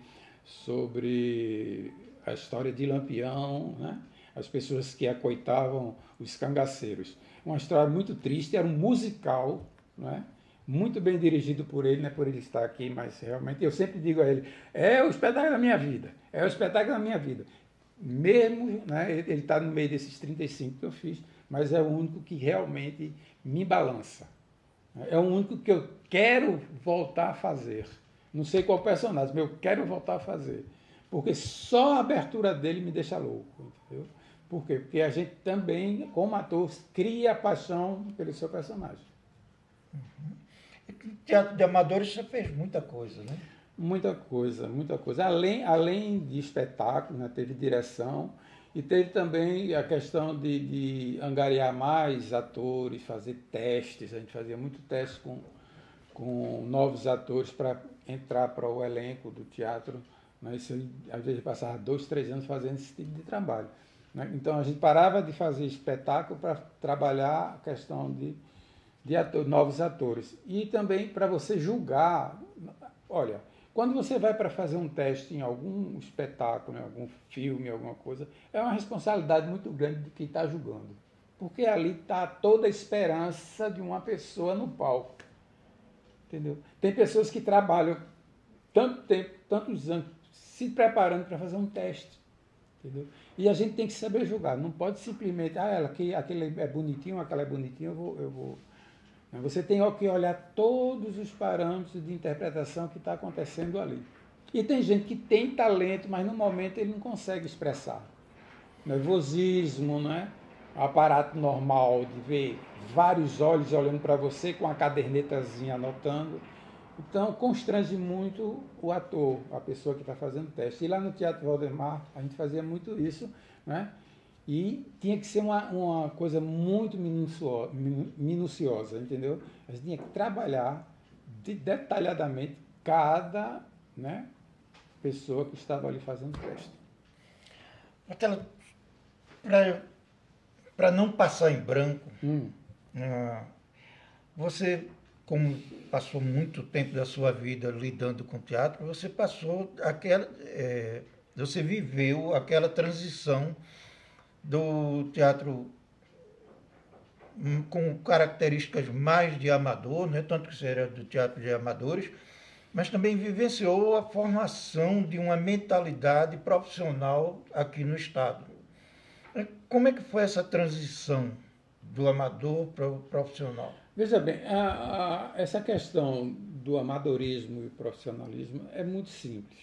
a história de Lampião, né? As pessoas que acoitavam os cangaceiros. Uma história muito triste, era um musical, né? Muito bem dirigido por ele, não é por ele estar aqui, mas realmente eu sempre digo a ele, é o espetáculo da minha vida, é o espetáculo da minha vida. Mesmo, né, ele está no meio desses 35 que eu fiz, mas é o único que realmente me balança. É o único que eu quero voltar a fazer. Não sei qual personagem, mas eu quero voltar a fazer. Porque só a abertura dele me deixa louco, entendeu? Por quê? Porque a gente também, como ator, cria paixão pelo seu personagem. Teatro de Amadores você fez muita coisa, né? Muita coisa, muita coisa. Além de espetáculo, né, teve direção e teve também a questão de angariar mais atores, fazer testes. A gente fazia muito teste com novos atores para entrar para o elenco do teatro. Né? Isso, às vezes, passava 2, 3 anos fazendo esse tipo de trabalho. Né? Então, a gente parava de fazer espetáculo para trabalhar a questão de novos atores. E também para você julgar. Olha, quando você vai para fazer um teste em algum espetáculo, em algum filme, alguma coisa, é uma responsabilidade muito grande de quem está julgando. Porque ali está toda a esperança de uma pessoa no palco. Entendeu? Tem pessoas que trabalham tanto tempo, tantos anos, se preparando para fazer um teste. Entendeu? E a gente tem que saber julgar. Não pode simplesmente, aquele é bonitinho, aquela é bonitinha, eu vou. Você tem que olhar todos os parâmetros de interpretação que está acontecendo ali. E tem gente que tem talento, mas no momento ele não consegue expressar. Nervosismo, né? O aparato normal de ver vários olhos olhando para você com a cadernetazinha anotando. Então, constrange muito o ator, a pessoa que está fazendo teste. E lá no Teatro Valdemar, a gente fazia muito isso, né? E tinha que ser uma coisa muito minuciosa, entendeu? A gente tinha que trabalhar detalhadamente cada, né, pessoa que estava ali fazendo teste. Para não passar em branco, você, como passou muito tempo da sua vida lidando com teatro, você você viveu aquela transição do teatro com características mais de amador, né? Tanto que você era do teatro de amadores, mas também vivenciou a formação de uma mentalidade profissional aqui no Estado. Como é que foi essa transição do amador para o profissional? Veja bem, essa questão do amadorismo e profissionalismo é muito simples.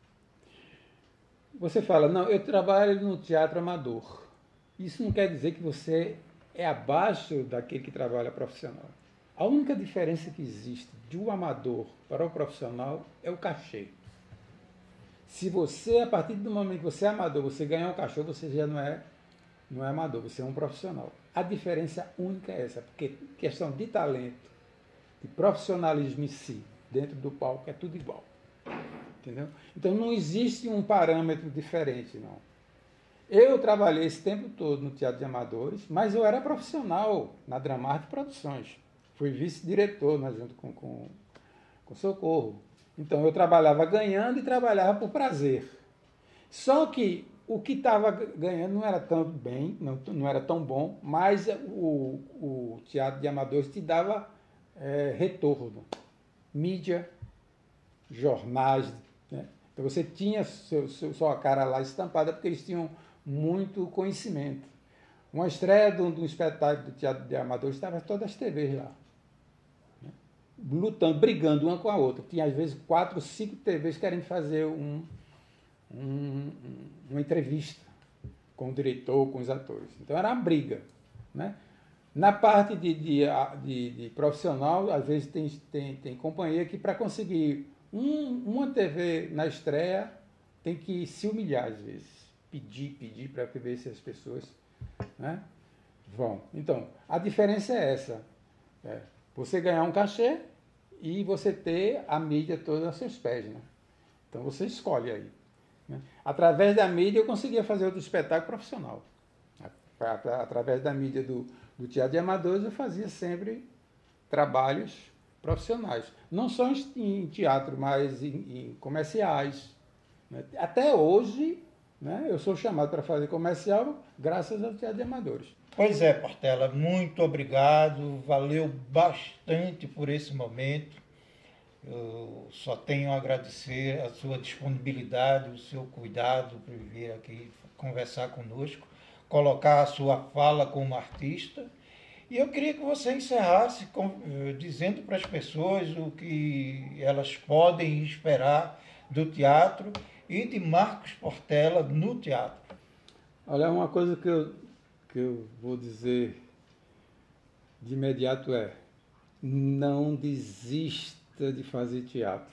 Você fala, não, eu trabalho no teatro amador. Isso não quer dizer que você é abaixo daquele que trabalha profissional. A única diferença que existe de um amador para o profissional é o cachê. Se você, a partir do momento que você é amador, você ganhar um cachê, você já não é amador, você é um profissional. A diferença única é essa, porque questão de talento, de profissionalismo em si, dentro do palco, é tudo igual. Entendeu? Então não existe um parâmetro diferente, não. Eu trabalhei esse tempo todo no Teatro de Amadores, mas eu era profissional na Dramarte Produções. Fui vice-diretor, né, junto com com socorro. Então eu trabalhava ganhando e trabalhava por prazer. Só que o que estava ganhando não era tão bem, não era tão bom, mas o teatro de amadores te dava retorno. Mídia, jornais, né? Então você tinha sua cara lá estampada porque eles tinham muito conhecimento. Uma estreia de um espetáculo do teatro de amadores estava todas as TVs lá, né? Lutando, brigando uma com a outra. Tinha às vezes 4, 5 TVs querendo fazer uma entrevista com o diretor, com os atores. Então era uma briga, né? Na parte de profissional, às vezes tem companhia que para conseguir uma TV na estreia tem que se humilhar às vezes, pedir para ver se as pessoas, né, vão. Então, a diferença é essa. Você ganhar um cachê e você ter a mídia toda aos seus pés, né? Então você escolhe aí, né? Através da mídia eu conseguia fazer outro espetáculo profissional. Através da mídia do teatro de amadores eu fazia sempre trabalhos profissionais. Não só em teatro, mas em comerciais, né? Até hoje, né, eu sou chamado para fazer comercial graças ao teatro de amadores. Pois é, Portela, muito obrigado, valeu bastante por esse momento. Eu só tenho a agradecer a sua disponibilidade, o seu cuidado por vir aqui conversar conosco, colocar a sua fala como artista. E eu queria que você encerrasse dizendo para as pessoas o que elas podem esperar do teatro e de Marcos Portela no teatro. Olha, uma coisa que eu vou dizer de imediato é: não desista de fazer teatro.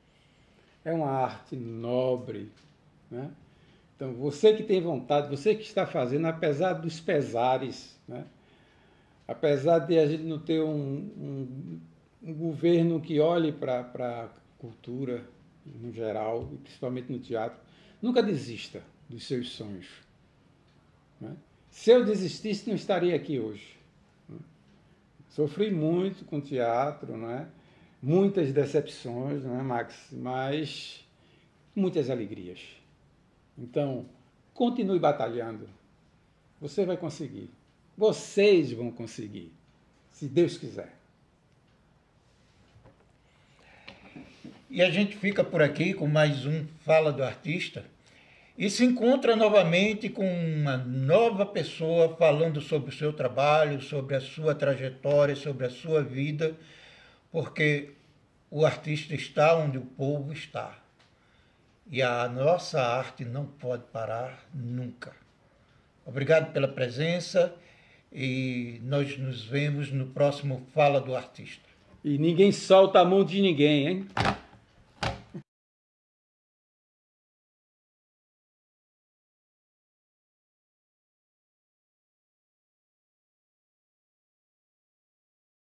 É uma arte nobre, né? Então, você que tem vontade, você que está fazendo, apesar dos pesares, né? Apesar de a gente não ter um governo que olhe para a cultura no geral, e principalmente no teatro, nunca desista dos seus sonhos, né? Se eu desistisse, não estaria aqui hoje, né? Sofri muito com teatro, né? Muitas decepções, não é, Max? Mas muitas alegrias. Então, continue batalhando. Você vai conseguir. Vocês vão conseguir, se Deus quiser. E a gente fica por aqui com mais um Fala do Artista e se encontra novamente com uma nova pessoa falando sobre o seu trabalho, sobre a sua trajetória, sobre a sua vida, porque o artista está onde o povo está. E a nossa arte não pode parar nunca. Obrigado pela presença e nós nos vemos no próximo Fala do Artista. E ninguém solta a mão de ninguém, hein?